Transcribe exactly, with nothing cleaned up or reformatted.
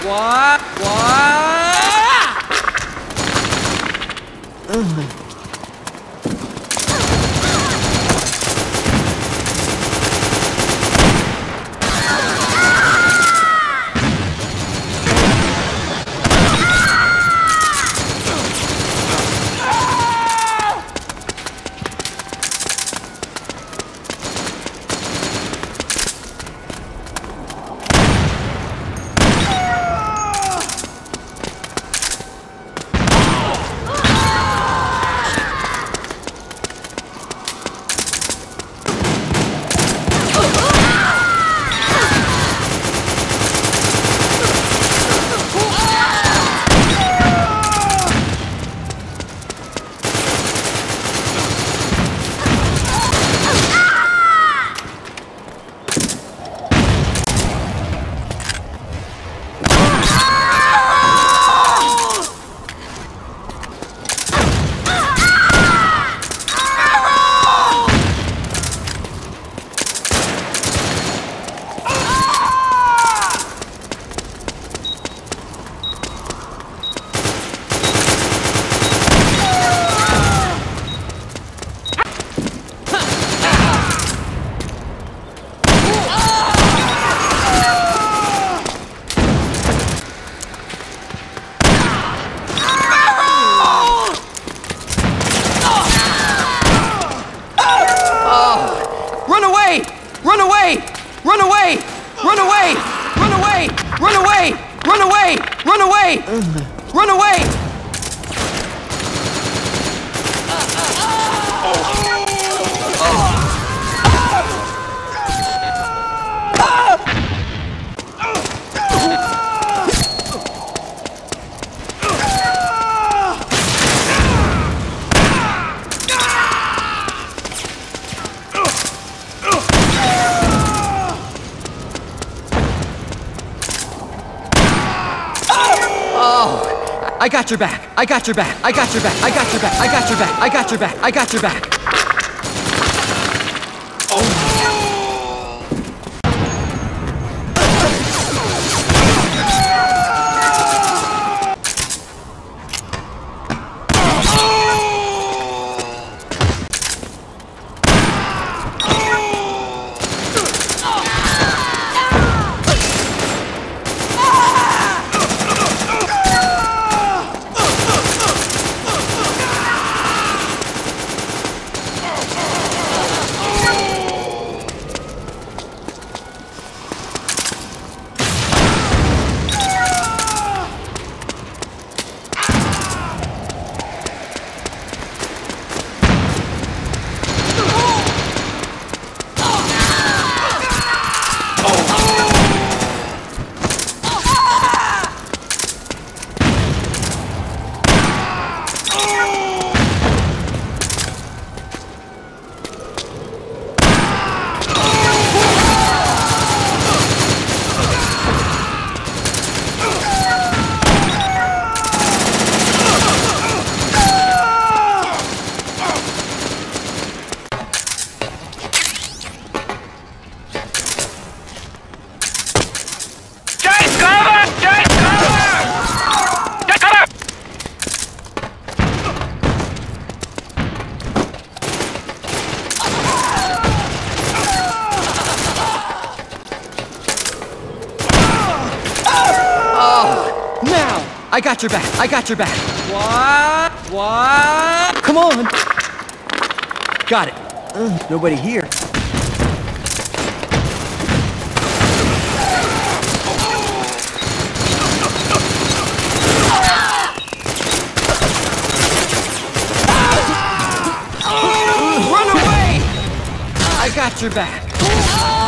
What? What? Ugh. Run away! Run away! Run away! Run away! Run away! Run away! Run away! Run away! I got your back. I got your back. I got your back. I got your back. I got your back. I got your back. I got your back. I got your back. I got your back. What? What? Come on. Got it. Uh, nobody here. Run away! I got your back.